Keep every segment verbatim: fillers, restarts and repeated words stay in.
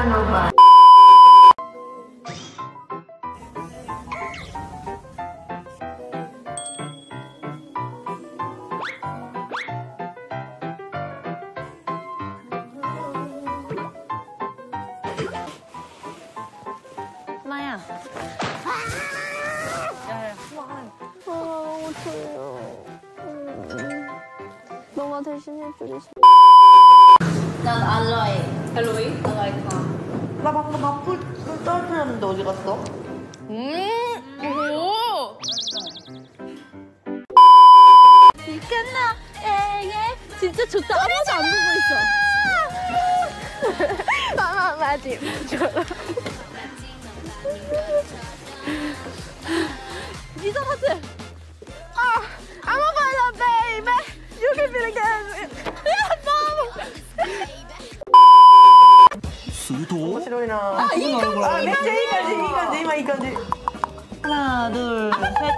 lupa. 마야. 야야. 아, 어떡해요. 너가 대신해주겠어. 난 알로에. 알로에? 알로에 카. 나 방금 밥풀 떨어뜨렸는데 어디 갔어? 음. 오. 이까나 에게 진짜 좋다. 아무도 안 보고 있어. 마마 맞지? 이사 하트. 아, I'm a fire, baby. You can feel it again. 수도 싫어이나. 아, 이 감정. 아, 네, 이까지, 이까지, 이만 이까지. 하나, 둘, 셋.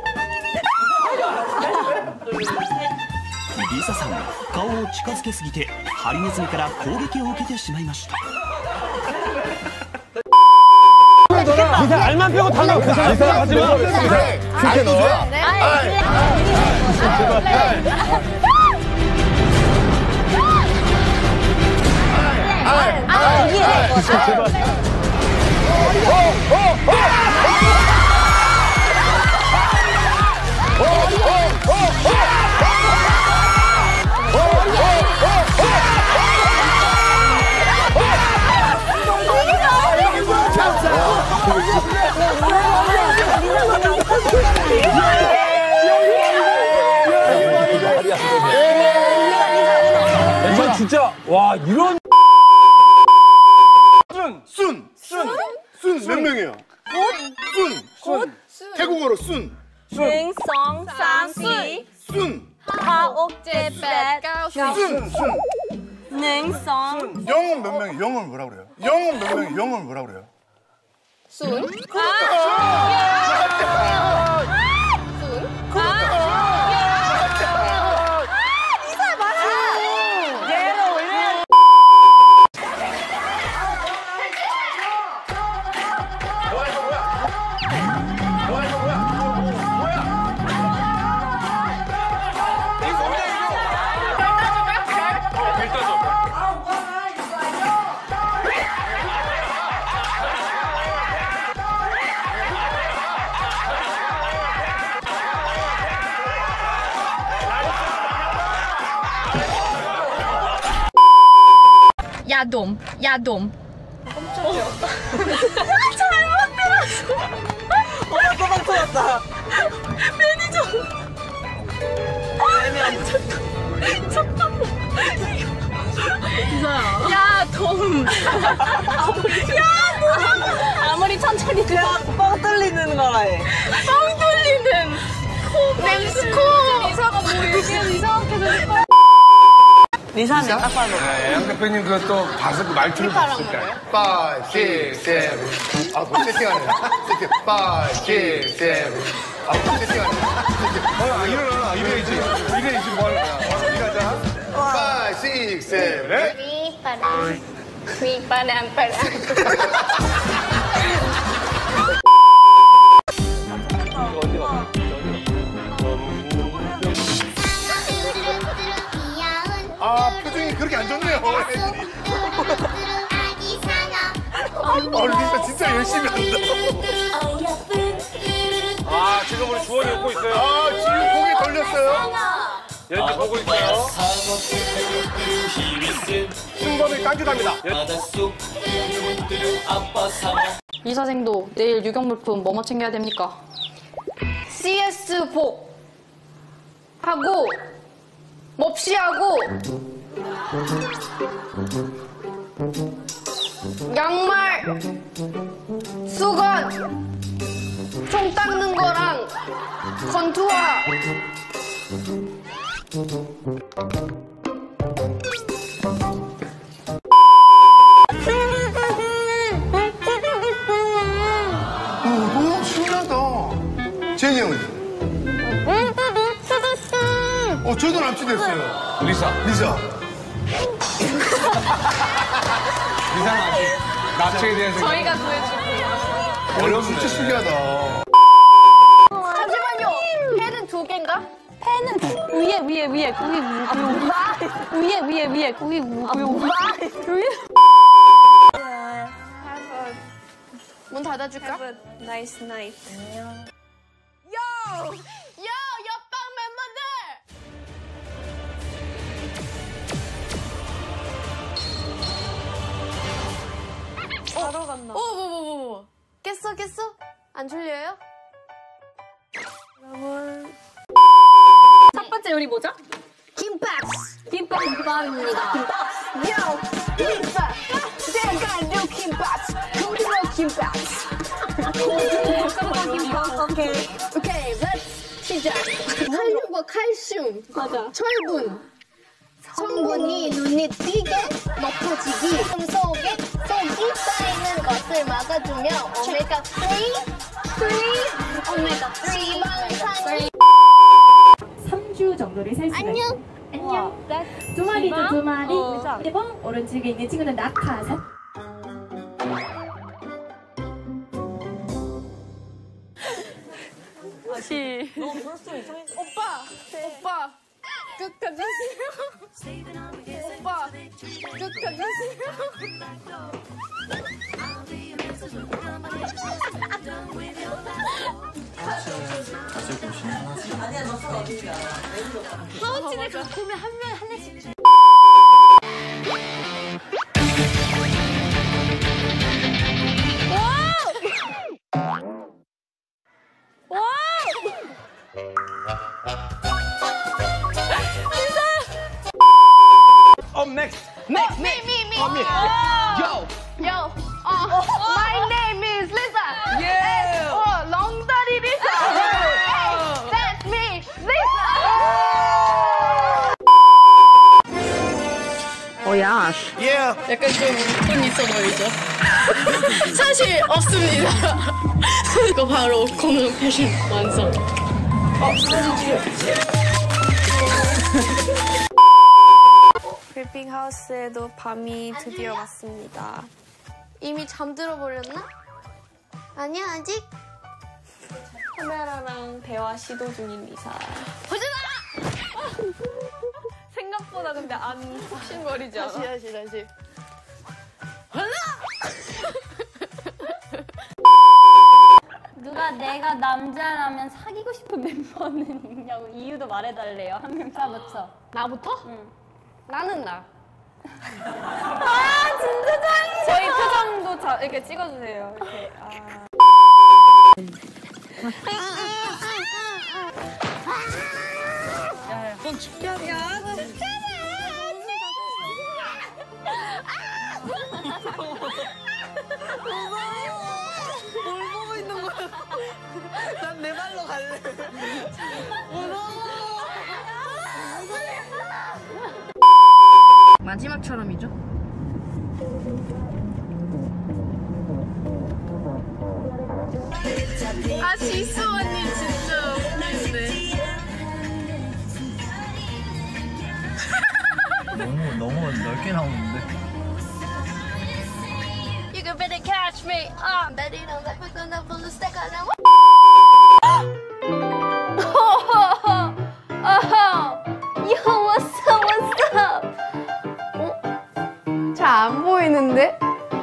リサさん顔を近づけすぎてハリネズミから攻撃を受けてしまいました。 리사 알만 빼고 다 나와. 리사 하지 마. 그렇게 넣어? 네. 아, 이게 이건 진짜 와 이런 순! 순! 순! 몇 명이에요? 순! 순! 태국어로 순! 능, 성, 삼, 시, 순! 하, 옥, 제, 백, cao, 순! 순! 능, 성, 영은 몇 명이에요? 영은 뭐라 그래요? 영은 몇 명이에요? 영은 뭐라 그래요? 순. 야돔, 야돔. 깜짝이야. 잘못 들었어. 어, 또박 터졌다. 매니저. 매니저. 잠깐만. 기사야. 야돔. 야돔. 아무리 천천히 들어. 뻥 뚫리는 거라 해. 뻥 뚫리는 코. 맹스코. 리사가 뭐 얘기를 이상하게 들었어. 리사는 딱 봐도. 양 대표님 그또 봐서 그 말투를 봤을 때 five, six, seven 아, 뭐 세팅하네 세팅 five, six, seven 아, 뭐 세팅하네 아, 일어나 이래야지 이래야지 뭐 하는 거야 이거 하자 five, six, seven 위 바람, 위 바람 바람. 아, 표정이 그렇게 안 좋네요 애들이 아, 리사 진짜 열심히 한다 아 지금 우리 주원이 웃고 있어요. 아, 지금 고개 돌렸어요 연주 보고 있어요. 승범이 깐죽합니다. 이사생도 내일 유경물품 뭐뭐 챙겨야 됩니까? 씨에스복 하고 몹시하고 양말 수건 총 닦는 거랑 건투화 오, 신기하다 제니 형은? 어, 저도 남친됐어요 리사. 리사 리사는 아직. 나체에 대한 생각. 저희가 구해주고. 어려운 진짜 신기하다. 잠시만요. 펜은 두 개인가? 펜은 위에 위에 위에 거기 무 위에 위에 위에 거기 무 위에 문 닫아줄까? Nice night. 요! 요! 옆방 멤버들! 자러 간다. 오, 뭐, 뭐, 뭐, 뭐. 깼어, 깼어? 안 졸려요? 여러분. 첫 번째 요리 뭐죠? 김밥! 김밥 김밥입니다. 요! 김밥! 내가 new 김밥! 고등어 김밥! 김밥 오케이. 오케이, let's 시작! 칼륨과 칼슘, 맞아. 철분, 성분이 눈에 띄게 높아지기, 몸 속에 속이 쌓이는 것을 막아주며 오메가 삼, 삼, 오메가 삼 방산이 삼 주 정도를 살 수가 있어요. 안녕! 안녕. 두 마리죠, 두 마리. 어. 일 번 오른쪽에 있는 친구는 낙하산. 시. 오빠! 오빠! 끝까지 오빠! 끝까지 파우치를 갖고 오면 한 명 하나씩. Up next. Next, me, me, me. Come here. Yo. Yo, uh, my name is Lisa. Yeah. Oh, long 다리 Lisa. Hey, that's me, Lisa. Yeah. 약간 좀 돈 있어 보이죠? 사실 없습니다. 이거 바로 공룡 패션 완성. 어, 사진 찍어. 빌빙 하우스에도 밤이 드디어 왔습니다. 이미 잠들어 버렸나? 아니야, 아직. 카메라랑 대화 시도 중인 리사. 보지마! 생각보다 근데 안 푹신거리지 않아? 다시, 다시, 다시. 누가 내가 남자라면 사귀고 싶은 멤버는 있냐고 이유도 말해달래요. 한 명 차부터. 나부터? 응. 나는 나. 아 진짜 짱이야. 저희 표정도 자, 이렇게 찍어주세요. 이렇게. 아. 마지막처럼이죠? 아, 지수 언니 진짜 웃기네. 너무 너무 넓게 나오는데. You can better catch me. Ah, bet you don't let me go up on the stack on that. Yo, what's up, what's up? 잘 안 보이는데?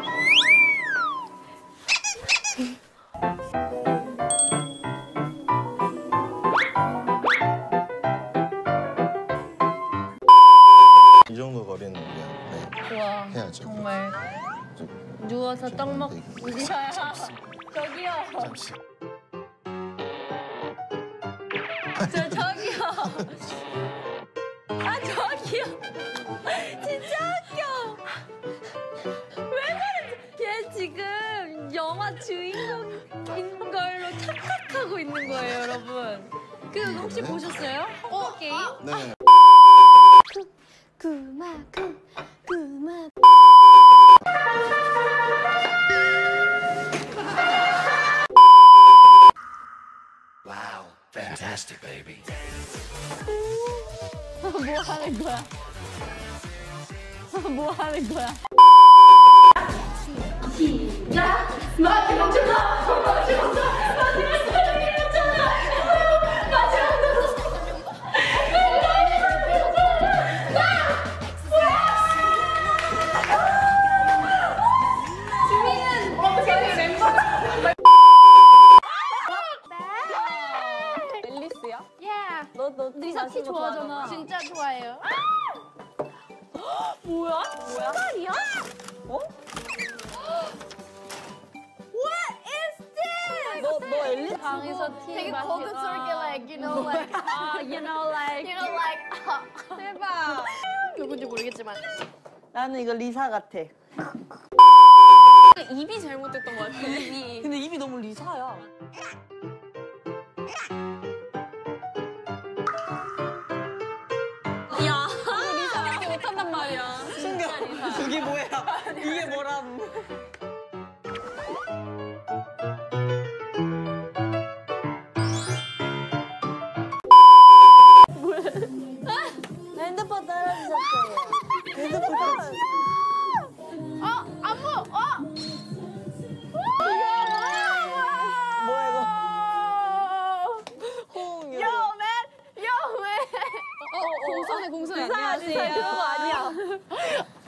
이 정도 거리는 네. 좋아. 해야죠. 정말 좀 누워서 떡 먹. 네. 저기요. 잠시. 저 저기요. 아 저기요. 진짜 웃겨. 왜 그래? 얘 지금 영화 주인공인 걸로 착각하고 있는 거예요, 여러분. 그 혹시 보셨어요? 어 게임? 네. 그마 그 그마. Wow, fantastic, baby. 뭐 하는 거야? 뭐 하는 거야? 방에서 티 되게 마시고. 고급스럽게 like you know like 아, you know like. you know like 대박. 누군지 모르겠지만 나는 이거 리사 같아. 입이 잘못됐던 것 같아. 입이. 근데 입이 너무 리사야. 야, 리사밖에 못한단 말이야. 숨겨. 이게 뭐야? 이게 뭐람? 핸드폰 떨어지셨어요. 핸드폰 떨어지. 어 안무 어 뭐야 이거? 호응이요. 요맨 요맨 공손해, 공손해. 안녕하세요. 그런 거 아니야.